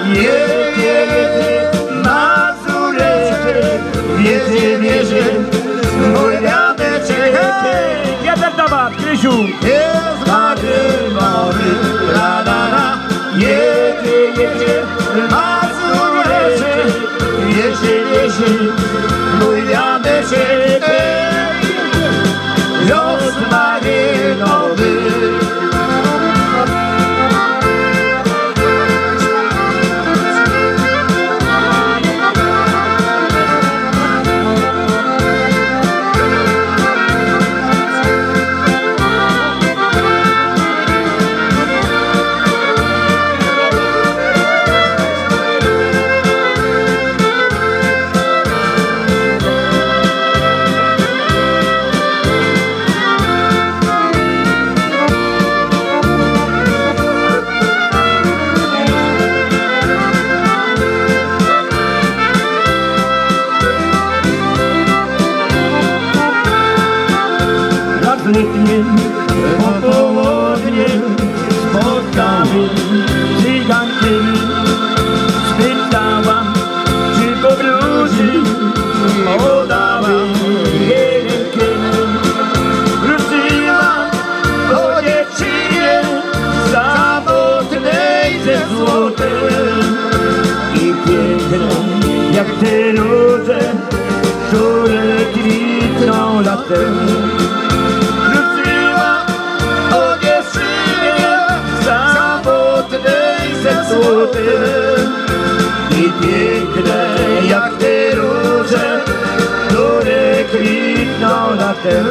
jedzie, Mazureczek, wiezie, mój wiateczek. Wiatek dawa, Krysiu. Jest marynony, la la la, jedzie, Mazureczek, wiezie, mój wiateczek. Los marynowy. Letnim popołudniem spotkamy cyganki. Spytałam, czy powróci, podałam jedynkę. Wróciłam po dziewczynie samotnej ze złotem i pięknej jak te róże, które kwitną latem. I piękne jak te róże, które kwitną latem.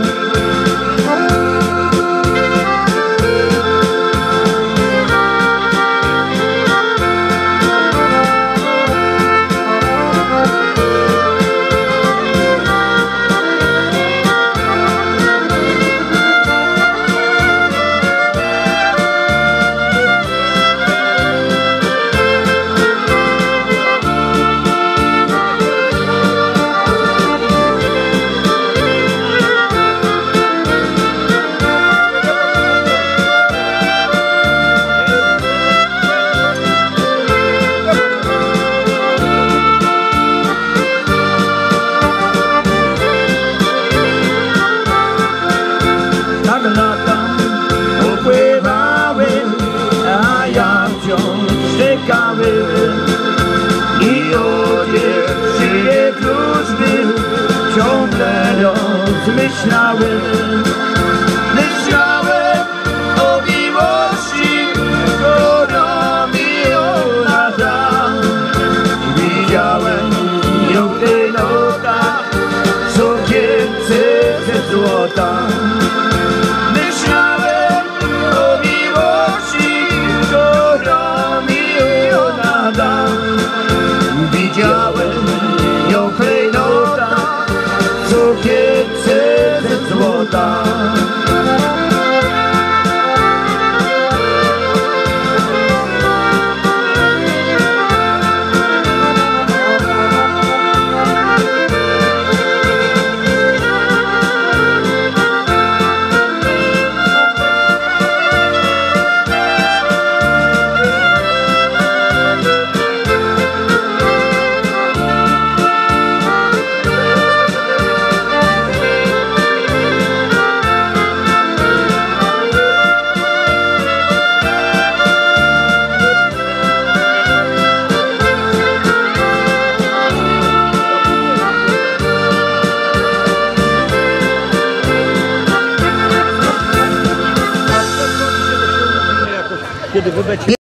Lata upływały, a ja wciąż czekałem i o dziewczynie wróżby ciągle rozmyślałem. Myślałem o miłości, którą mi ona da. Widziałem ją w tych nocach, w sukience ze złota. Widziałem ją klejnota, sukience ze złota. Kiedy